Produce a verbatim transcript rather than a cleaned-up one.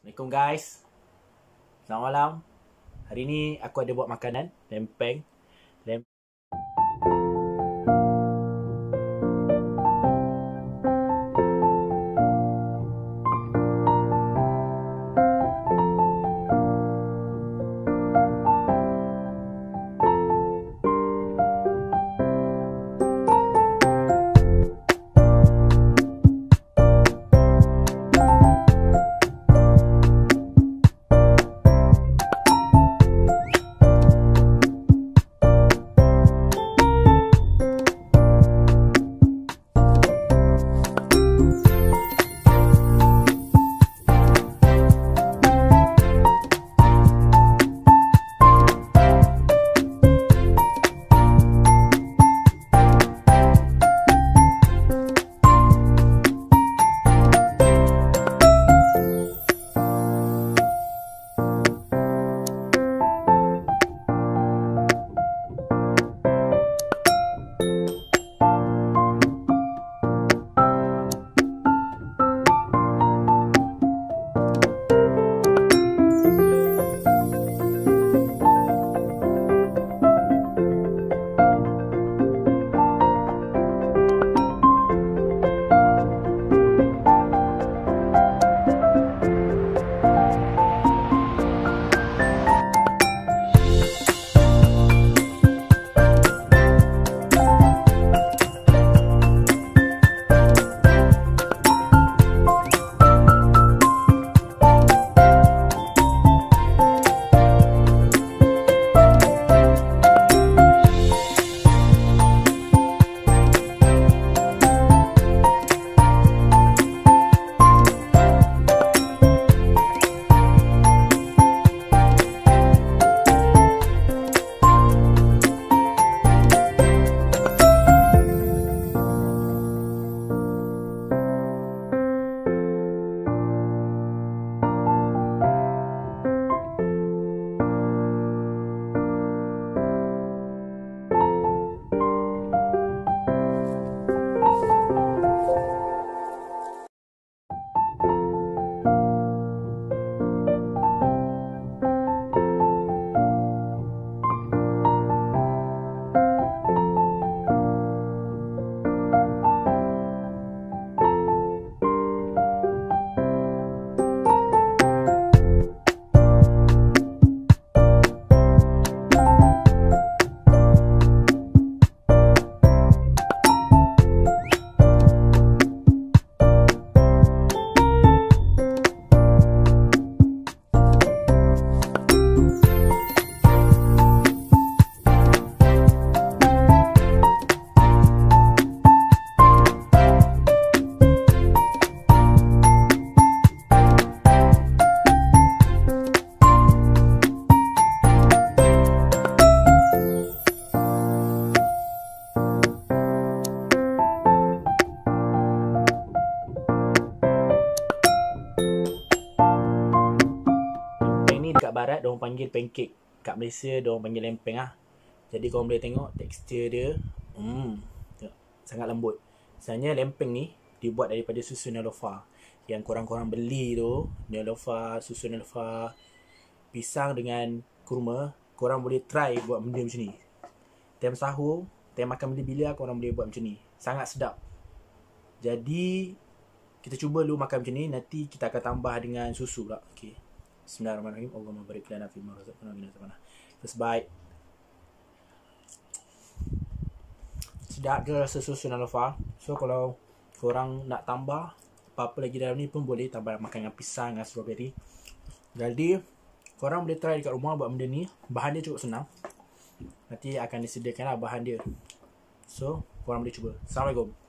Assalamualaikum guys. Selamat malam. Hari ni aku ada buat makanan lempeng. Lempeng. Dekat barat diorang panggil pancake, kat Malaysia diorang panggil lempeng ah. Jadi korang boleh tengok tekstur dia, hmm, sangat lembut. Sebenarnya lempeng ni dibuat daripada susu Nelofa. Yang korang-korang beli tu, Nelofa, susu Nelofa, pisang dengan kurma, korang boleh try buat benda macam ni. Time sahur, time makan bila-bila, korang boleh buat macam ni. Sangat sedap. Jadi kita cuba dulu makan macam ni, nanti kita akan tambah dengan susu pula. Okey. Bismillahirrahmanirrahim. Allahumma barik lana fi ma razaqtana wa qina adzabannar. First bite. Sedap je rasa susu Nelofa. So kalau korang nak tambah apa-apa lagi dalam ni pun boleh tambah makan dengan pisang dengan strawberry. Jadi korang boleh try dekat rumah buat benda ni. Bahan dia cukup senang. Nanti akan disediakan lah bahan dia. So korang boleh cuba. Assalamualaikum.